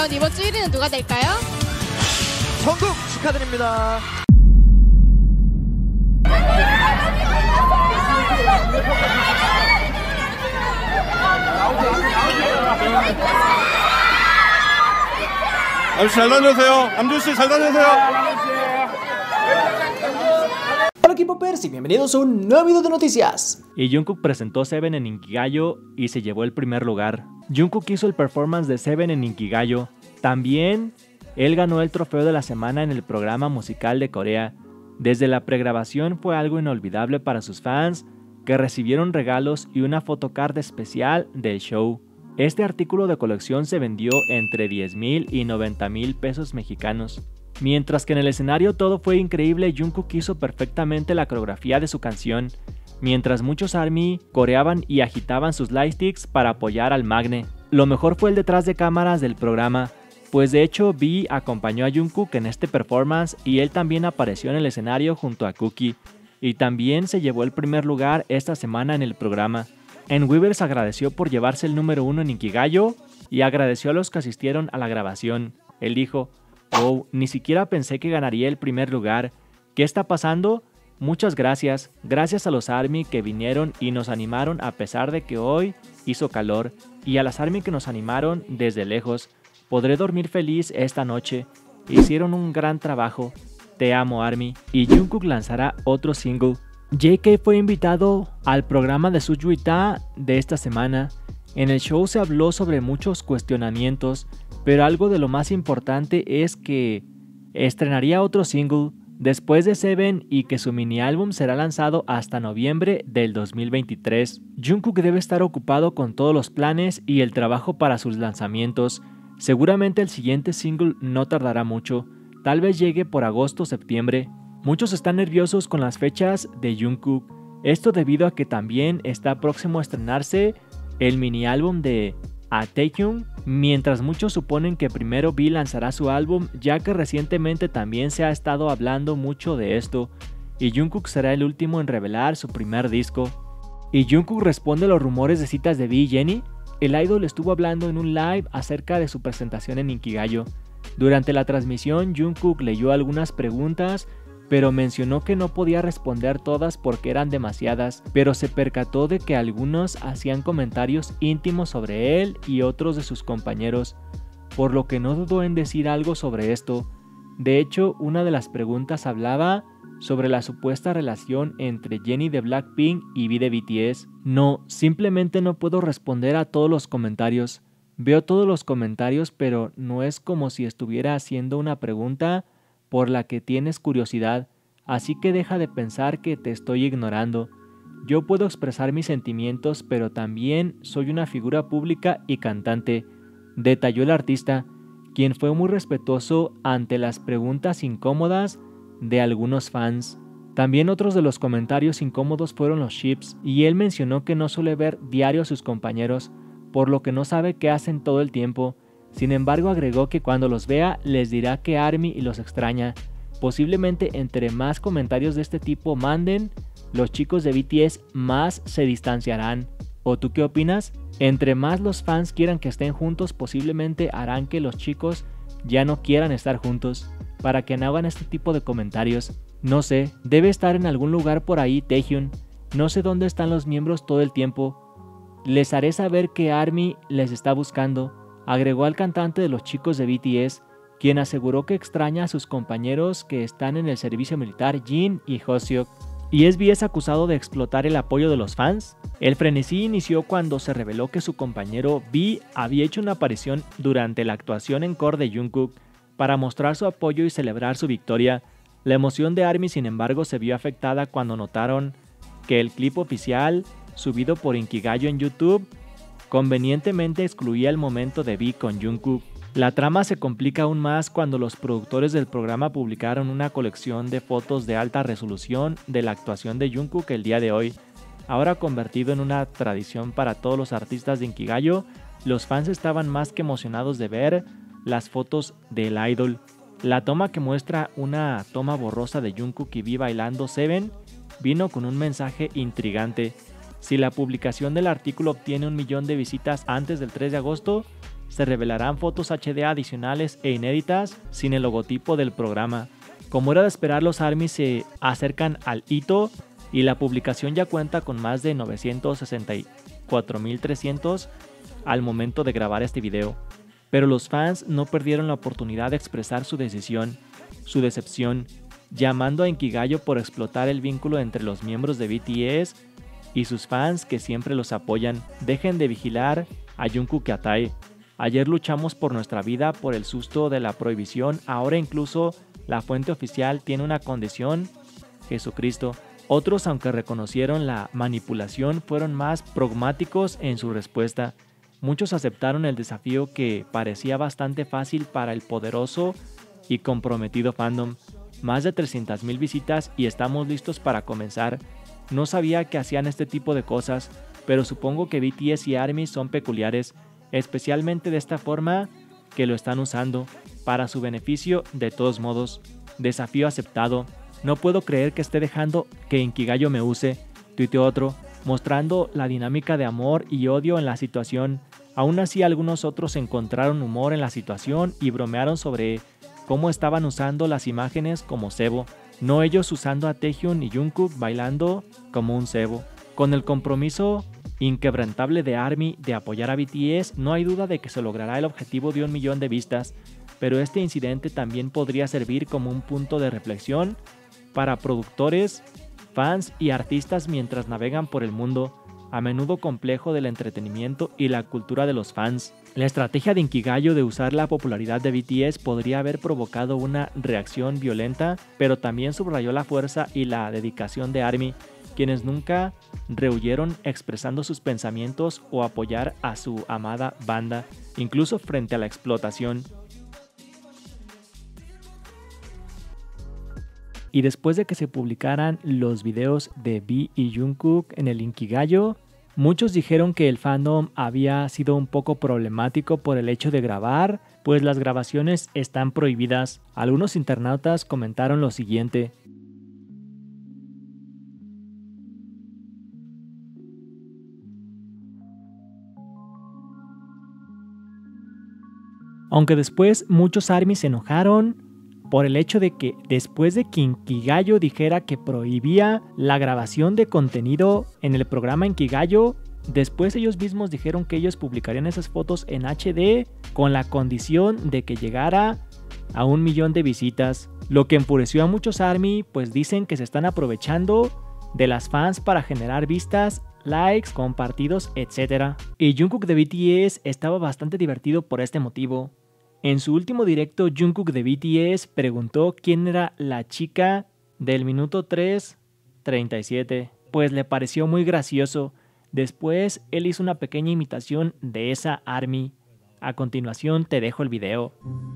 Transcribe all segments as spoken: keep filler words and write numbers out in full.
과연 이번 주 일 위는 누가 될까요? 정국 축하드립니다. 암씨 잘 다녀오세요. 암주씨 잘 다녀오세요. Hola K-popers y bienvenidos a un nuevo video de noticias. Y Jungkook presentó Seven en Inkigayo y se llevó el primer lugar. Jungkook hizo el performance de Seven en Inkigayo. También él ganó el trofeo de la semana en el programa musical de Corea. Desde la pregrabación fue algo inolvidable para sus fans, que recibieron regalos y una photocard especial del show. Este artículo de colección se vendió entre diez mil y noventa mil pesos mexicanos. Mientras que en el escenario todo fue increíble, Jungkook hizo perfectamente la coreografía de su canción, mientras muchos ARMY coreaban y agitaban sus lightsticks para apoyar al Magne. Lo mejor fue el detrás de cámaras del programa, pues de hecho V acompañó a Jungkook en este performance y él también apareció en el escenario junto a Cookie, y también se llevó el primer lugar esta semana en el programa. En Weavers agradeció por llevarse el número uno en Inkigayo y agradeció a los que asistieron a la grabación. Él dijo: "Wow, ni siquiera pensé que ganaría el primer lugar. ¿Qué está pasando? Muchas gracias. Gracias a los ARMY que vinieron y nos animaron a pesar de que hoy hizo calor, y a las ARMY que nos animaron desde lejos. Podré dormir feliz esta noche. Hicieron un gran trabajo. Te amo, ARMY". Y Jungkook lanzará otro single. J K fue invitado al programa de Sujuita de esta semana. En el show se habló sobre muchos cuestionamientos, pero algo de lo más importante es que estrenaría otro single después de Seven y que su mini álbum será lanzado hasta noviembre del dos mil veintitrés. Jungkook debe estar ocupado con todos los planes y el trabajo para sus lanzamientos. Seguramente el siguiente single no tardará mucho, tal vez llegue por agosto o septiembre. Muchos están nerviosos con las fechas de Jungkook, esto debido a que también está próximo a estrenarse el mini álbum de A Taehyung, mientras muchos suponen que primero V lanzará su álbum, ya que recientemente también se ha estado hablando mucho de esto, y Jungkook será el último en revelar su primer disco. Y Jungkook responde a los rumores de citas de V y Jennie. El idol estuvo hablando en un live acerca de su presentación en Inkigayo. Durante la transmisión, Jungkook leyó algunas preguntas, pero mencionó que no podía responder todas porque eran demasiadas, pero se percató de que algunos hacían comentarios íntimos sobre él y otros de sus compañeros, por lo que no dudó en decir algo sobre esto. De hecho, una de las preguntas hablaba sobre la supuesta relación entre Jennie de Blackpink y V de B T S. No, simplemente no puedo responder a todos los comentarios. Veo todos los comentarios, pero no es como si estuviera haciendo una pregunta por la que tienes curiosidad, así que deja de pensar que te estoy ignorando. Yo puedo expresar mis sentimientos, pero también soy una figura pública y cantante, detalló el artista, quien fue muy respetuoso ante las preguntas incómodas de algunos fans. También otros de los comentarios incómodos fueron los ships, y él mencionó que no suele ver diario a sus compañeros, por lo que no sabe qué hacen todo el tiempo. Sin embargo, agregó que cuando los vea les dirá que ARMY los extraña. Posiblemente entre más comentarios de este tipo manden, los chicos de B T S más se distanciarán. ¿O tú qué opinas? Entre más los fans quieran que estén juntos, posiblemente harán que los chicos ya no quieran estar juntos, para que no hagan este tipo de comentarios. No sé, debe estar en algún lugar por ahí Taehyung. No sé dónde están los miembros todo el tiempo. Les haré saber que ARMY les está buscando, agregó al cantante de los chicos de B T S, quien aseguró que extraña a sus compañeros que están en el servicio militar, Jin y Hoseok. ¿Y es V acusado de explotar el apoyo de los fans? El frenesí inició cuando se reveló que su compañero V había hecho una aparición durante la actuación en core de Jungkook para mostrar su apoyo y celebrar su victoria. La emoción de ARMY, sin embargo, se vio afectada cuando notaron que el clip oficial subido por Inkigayo en YouTube convenientemente excluía el momento de V con Jungkook. La trama se complica aún más cuando los productores del programa publicaron una colección de fotos de alta resolución de la actuación de Jungkook el día de hoy. Ahora convertido en una tradición para todos los artistas de Inkigayo, los fans estaban más que emocionados de ver las fotos del idol. La toma que muestra una toma borrosa de Jungkook y V bailando Seven vino con un mensaje intrigante. Si la publicación del artículo obtiene un millón de visitas antes del tres de agosto, se revelarán fotos H D adicionales e inéditas sin el logotipo del programa. Como era de esperar, los ARMY se acercan al hito y la publicación ya cuenta con más de novecientos sesenta y cuatro mil trescientos al momento de grabar este video. Pero los fans no perdieron la oportunidad de expresar su decisión, su decepción, llamando a Inkigayo por explotar el vínculo entre los miembros de B T S y sus fans que siempre los apoyan. Dejen de vigilar a Jungkook y a Tae. Ayer luchamos por nuestra vida por el susto de la prohibición, ahora incluso la fuente oficial tiene una condición, Jesucristo. Otros, aunque reconocieron la manipulación, fueron más pragmáticos en su respuesta. Muchos aceptaron el desafío que parecía bastante fácil para el poderoso y comprometido fandom. Más de trescientas mil visitas y estamos listos para comenzar. No sabía que hacían este tipo de cosas, pero supongo que B T S y ARMY son peculiares, especialmente de esta forma que lo están usando, para su beneficio de todos modos. Desafío aceptado. No puedo creer que esté dejando que Inkigayo me use, tuiteó otro, mostrando la dinámica de amor y odio en la situación. Aún así, algunos otros encontraron humor en la situación y bromearon sobre cómo estaban usando las imágenes como cebo, no ellos usando a Taehyun y Jungkook bailando como un cebo. Con el compromiso inquebrantable de ARMY de apoyar a B T S, no hay duda de que se logrará el objetivo de un millón de vistas, pero este incidente también podría servir como un punto de reflexión para productores, fans y artistas mientras navegan por el mundo, a menudo complejo del entretenimiento y la cultura de los fans. La estrategia de Inkigayo de usar la popularidad de B T S podría haber provocado una reacción violenta, pero también subrayó la fuerza y la dedicación de ARMY, quienes nunca rehuyeron expresando sus pensamientos o apoyar a su amada banda, incluso frente a la explotación. Y después de que se publicaran los videos de V y Jungkook en el Inkigayo, muchos dijeron que el fandom había sido un poco problemático por el hecho de grabar, pues las grabaciones están prohibidas. Algunos internautas comentaron lo siguiente: aunque después muchos ARMY se enojaron por el hecho de que después de que Inkigayo dijera que prohibía la grabación de contenido en el programa Inkigayo, después ellos mismos dijeron que ellos publicarían esas fotos en H D con la condición de que llegara a un millón de visitas, lo que enfureció a muchos ARMY, pues dicen que se están aprovechando de las fans para generar vistas, likes, compartidos, etcétera. Y Jungkook de B T S estaba bastante divertido por este motivo. En su último directo, Jungkook de B T S preguntó quién era la chica del minuto tres treinta y siete, pues le pareció muy gracioso. Después, él hizo una pequeña imitación de esa ARMY. A continuación, te dejo el video.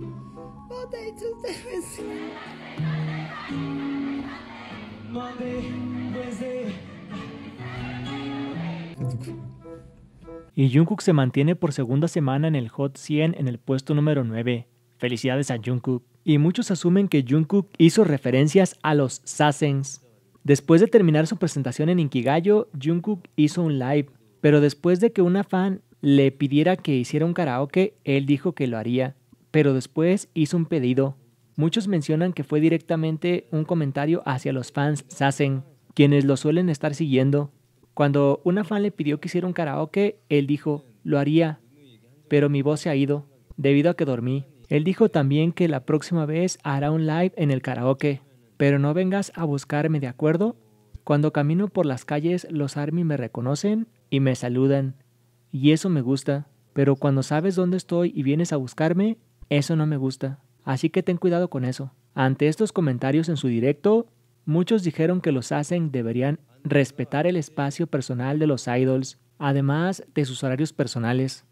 Y Jungkook se mantiene por segunda semana en el Hot cien en el puesto número nueve. Felicidades a Jungkook. Y muchos asumen que Jungkook hizo referencias a los Sasaengs. Después de terminar su presentación en Inkigayo, Jungkook hizo un live, pero después de que una fan le pidiera que hiciera un karaoke, él dijo que lo haría, pero después hizo un pedido. Muchos mencionan que fue directamente un comentario hacia los fans Sasaeng, quienes lo suelen estar siguiendo. Cuando una fan le pidió que hiciera un karaoke, él dijo, lo haría, pero mi voz se ha ido, debido a que dormí. Él dijo también que la próxima vez hará un live en el karaoke, pero no vengas a buscarme, ¿de acuerdo? Cuando camino por las calles, los ARMY me reconocen y me saludan, y eso me gusta, pero cuando sabes dónde estoy y vienes a buscarme, eso no me gusta, así que ten cuidado con eso. Ante estos comentarios en su directo, muchos dijeron que los Sasaeng deberían respetar el espacio personal de los idols, además de sus horarios personales.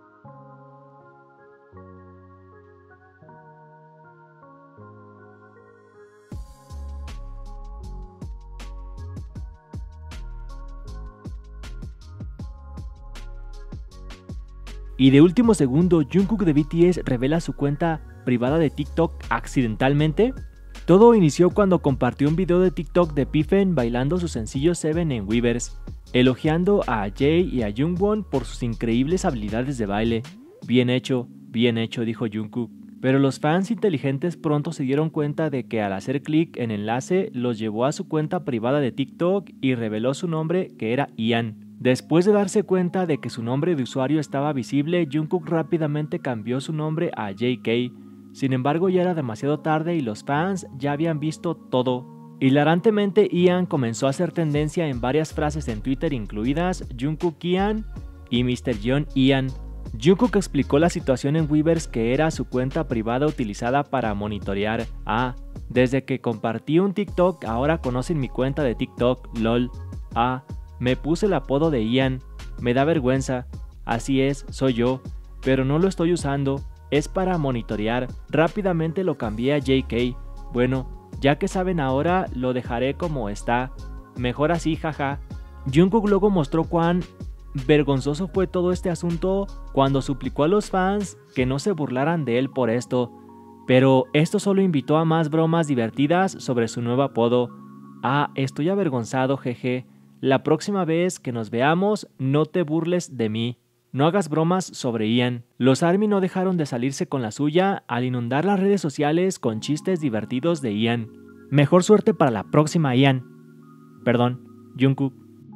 Y de último segundo, Jungkook de B T S revela su cuenta privada de TikTok accidentalmente. Todo inició cuando compartió un video de TikTok de Pifen bailando su sencillo Seven en Weverse, elogiando a Jae y a Jungwon por sus increíbles habilidades de baile. Bien hecho, bien hecho, dijo Jungkook. Pero los fans inteligentes pronto se dieron cuenta de que al hacer clic en el enlace los llevó a su cuenta privada de TikTok y reveló su nombre, que era Ian. Después de darse cuenta de que su nombre de usuario estaba visible, Jungkook rápidamente cambió su nombre a J K. Sin embargo, ya era demasiado tarde y los fans ya habían visto todo. Hilarantemente, Ian comenzó a hacer tendencia en varias frases en Twitter, incluidas Jungkook Ian y mister John Ian. Jungkook explicó la situación en Weverse, que era su cuenta privada utilizada para monitorear. Ah, desde que compartí un TikTok ahora conocen mi cuenta de TikTok, lol. Ah, me puse el apodo de Ian, me da vergüenza. Así es, soy yo, pero no lo estoy usando, es para monitorear. Rápidamente lo cambié a J K. Bueno, ya que saben ahora, lo dejaré como está. Mejor así, jaja. Jungkook luego mostró cuán vergonzoso fue todo este asunto cuando suplicó a los fans que no se burlaran de él por esto. Pero esto solo invitó a más bromas divertidas sobre su nuevo apodo. Ah, estoy avergonzado, jeje. La próxima vez que nos veamos, no te burles de mí. No hagas bromas sobre Ian. Los ARMY no dejaron de salirse con la suya al inundar las redes sociales con chistes divertidos de Ian. Mejor suerte para la próxima, Ian. Perdón, Jungkook.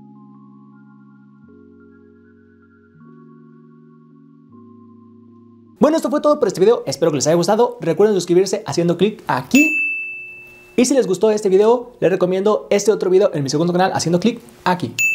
Bueno, esto fue todo por este video, espero que les haya gustado. Recuerden suscribirse haciendo clic aquí. Y si les gustó este video, les recomiendo este otro video en mi segundo canal haciendo clic aquí.